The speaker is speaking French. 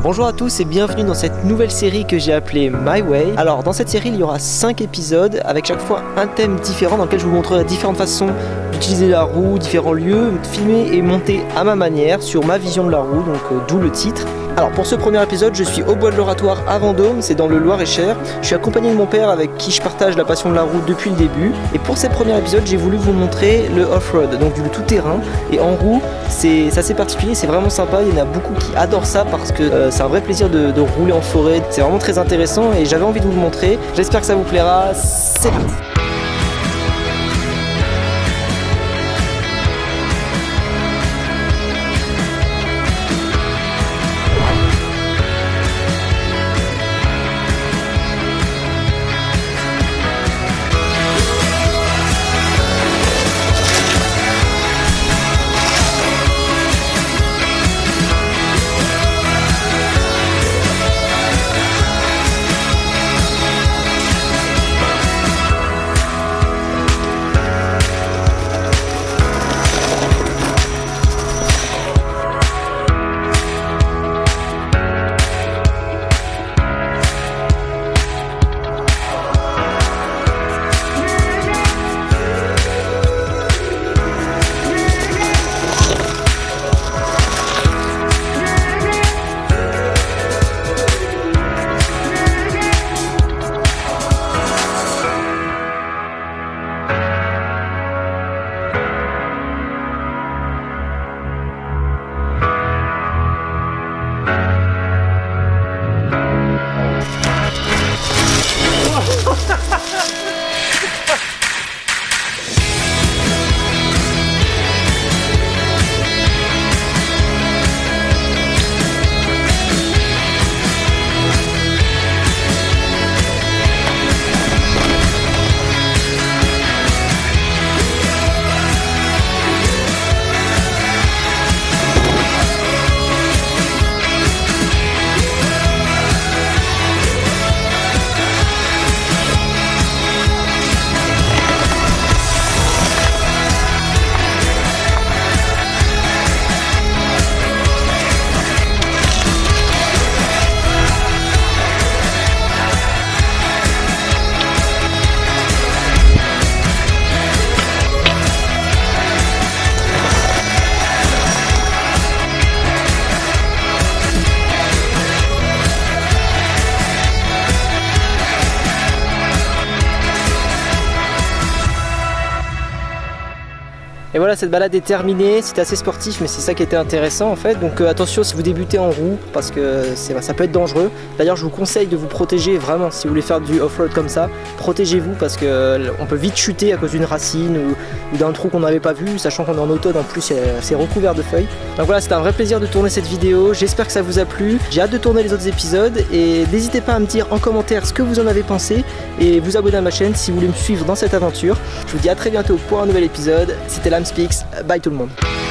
Bonjour à tous et bienvenue dans cette nouvelle série que j'ai appelée My Way. Alors dans cette série il y aura 5 épisodes avec chaque fois un thème différent dans lequel je vous montrerai différentes façons d'utiliser la roue, différents lieux, filmer et monter à ma manière sur ma vision de la roue, donc d'où le titre. Alors pour ce premier épisode je suis au bois de l'Oratoire à Vendôme, c'est dans le Loir-et-Cher. Je suis accompagné de mon père avec qui je partage la passion de la roue depuis le début. Et pour ce premier épisode j'ai voulu vous montrer le off-road, donc du tout-terrain. Et en roue c'est assez particulier, c'est vraiment sympa, il y en a beaucoup qui adorent ça parce que c'est un vrai plaisir de rouler en forêt. C'est vraiment très intéressant et j'avais envie de vous le montrer. J'espère que ça vous plaira, c'est parti. Et voilà, cette balade est terminée, c'était assez sportif mais c'est ça qui était intéressant en fait. Donc attention si vous débutez en roue parce que ça peut être dangereux. D'ailleurs je vous conseille de vous protéger vraiment si vous voulez faire du off-road comme ça. Protégez-vous parce qu'on peut vite chuter à cause d'une racine ou d'un trou qu'on n'avait pas vu, sachant qu'on est en automne en plus c'est recouvert de feuilles. Donc voilà, c'était un vrai plaisir de tourner cette vidéo, j'espère que ça vous a plu. J'ai hâte de tourner les autres épisodes et n'hésitez pas à me dire en commentaire ce que vous en avez pensé et vous abonner à ma chaîne si vous voulez me suivre dans cette aventure. Je vous dis à très bientôt pour un nouvel épisode, c'était Lamspeaks, bye tout le monde.